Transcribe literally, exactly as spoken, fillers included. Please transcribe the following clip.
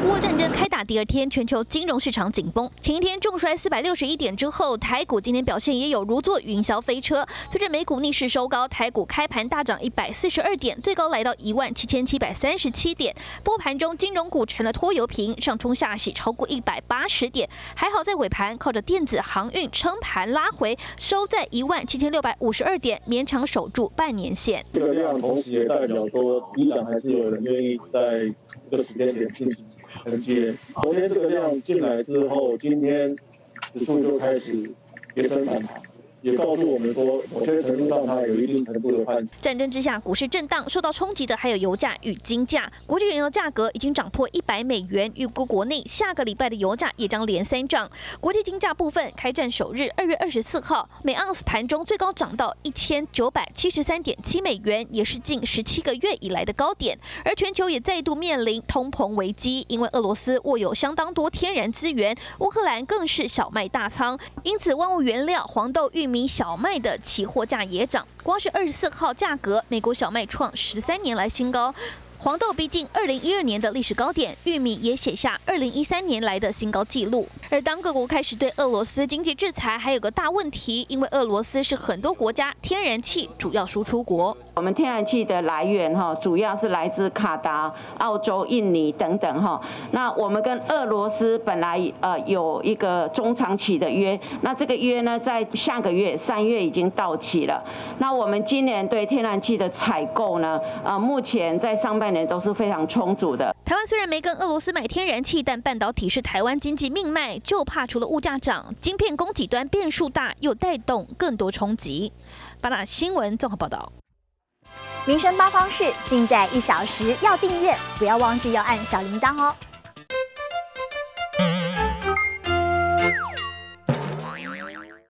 俄战争开打第二天，全球金融市场紧绷。前一天重摔四百六十一点之后，台股今天表现也有如坐云霄飞车。随着美股逆势收高，台股开盘大涨一百四十二点，最高来到一万七千七百三十七点。不过盘中金融股成了拖油瓶，上冲下洗超过一百八十点。还好在尾盘靠着电子航运撑盘拉回，收在一万七千六百五十二点，勉强守住半年线。 这个量同时也代表说，依然还是有人愿意在这个时间点进行承接。昨天这个量进来之后，今天指数就开始跌升反弹。 也告诉我们说，某些程度上它有一定程度的判断。 战争之下，股市震荡，受到冲击的还有油价与金价。国际原油价格已经涨破一百美元，预估国内下个礼拜的油价也将连三涨。国际金价部分，开战首日二月二十四号，每盎司盘中最高涨到一千九百七十三点七美元，也是近十七个月以来的高点。而全球也再度面临通膨危机，因为俄罗斯握有相当多天然资源，乌克兰更是小麦大仓，因此万物原料黄豆、玉米。 小麦的期货价也涨，光是二十四号价格，美国小麦创十三年来新高。 黄豆逼近二零一二年的历史高点，玉米也写下二零一三年来的新高纪录。而当各国开始对俄罗斯经济制裁，还有个大问题，因为俄罗斯是很多国家天然气主要输出国。 我们天然气的来源哈，主要是来自卡达、澳洲、印尼等等哈。那我们跟俄罗斯本来呃有一个中长期的约，那这个约呢，在下个月三月已经到期了。那我们今年对天然气的采购呢，呃，目前在上半年 都是非常充足的。 台湾虽然没跟俄罗斯买天然气，但半导体是台湾经济命脉，就怕除了物价涨，晶片供给端变数大，又带动更多冲击。八大新闻综合报道。 民生八方式尽在一小时，要订阅，不要忘记要按小铃铛哦。